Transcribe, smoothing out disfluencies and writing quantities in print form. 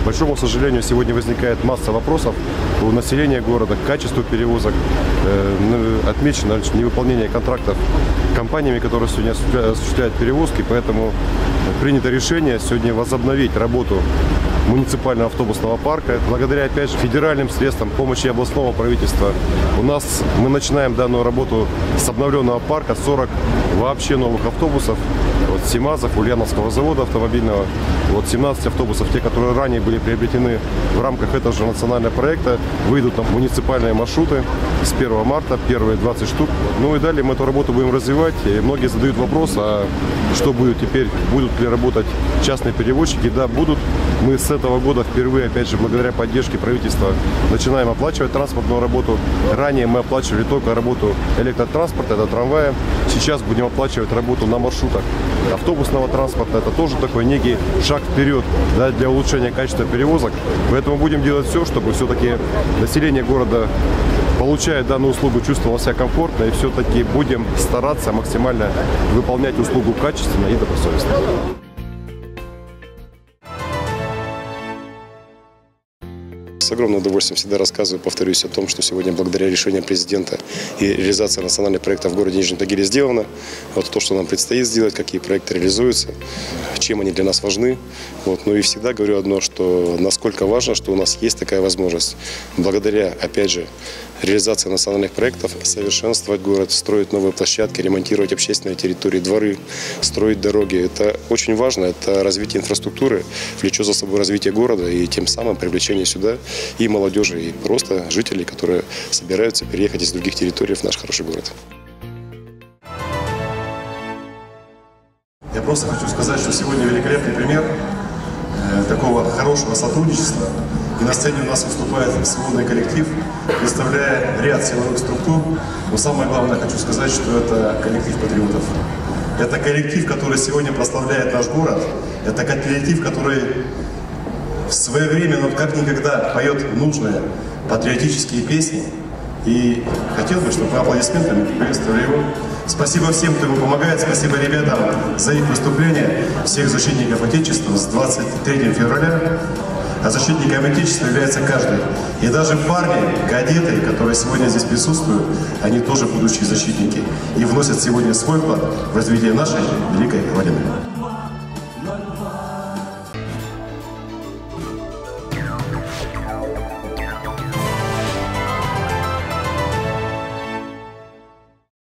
большому сожалению, сегодня возникает масса вопросов у населения города к качеству перевозок. Отмечено невыполнение контрактов компаниями, которые сегодня осуществляют перевозки, поэтому принято решение сегодня возобновить работу муниципального автобусного парка. Благодаря, опять же, федеральным средствам помощи областного правительства мы начинаем данную работу с обновленного парка, 40 вообще новых автобусов, вот СИМАЗов, Ульяновского завода автомобильного, вот 17 автобусов, те, которые ранее были приобретены в рамках этого же национального проекта, выйдут на муниципальные маршруты с 1 марта, первые 20 штук. Ну и далее мы эту работу будем развивать. И многие задают вопрос, а что будет теперь, будут ли работать частные перевозчики? Да, будут. Мы с этого года впервые, опять же, благодаря поддержке правительства, начинаем оплачивать транспортную работу. Ранее мы оплачивали только работу электротранспорта, это трамвая. Сейчас будем оплачивать работу на маршрутах автобусного транспорта. Это тоже такой некий шаг вперед, да, для улучшения качества перевозок. Поэтому будем делать все, чтобы все-таки население города, получая данную услугу, чувствовало себя комфортно, и все-таки будем стараться максимально выполнять услугу качественно и добросовестно. С огромным удовольствием всегда рассказываю, повторюсь о том, что сегодня благодаря решению президента и реализации национальных проектов в городе Нижнем Тагиле сделано. Вот то, что нам предстоит сделать, какие проекты реализуются, чем они для нас важны. Вот. Ну и всегда говорю одно, что насколько важно, что у нас есть такая возможность. Благодаря, опять же, реализации национальных проектов совершенствовать город, строить новые площадки, ремонтировать общественные территории, дворы, строить дороги. Это очень важно, это развитие инфраструктуры, влечет за собой развитие города и тем самым привлечение сюда и молодежи, и просто жителей, которые собираются переехать из других территорий в наш хороший город. Я просто хочу сказать, что сегодня великолепный пример такого хорошего сотрудничества. И на сцене у нас выступает свободный коллектив, представляя ряд силовых структур. Но самое главное, хочу сказать, что это коллектив патриотов. Это коллектив, который сегодня прославляет наш город. Это коллектив, который в свое время, но как никогда, поет нужные патриотические песни. И хотел бы, чтобы мы аплодисментами приветствовали его. Спасибо всем, кто ему помогает. Спасибо ребятам за их выступление. Всех защитников Отечества с 23 февраля. А защитником Отечества является каждый. И даже парни, кадеты, которые сегодня здесь присутствуют, они тоже будущие защитники. И вносят сегодня свой вклад в развитие нашей великой Родины.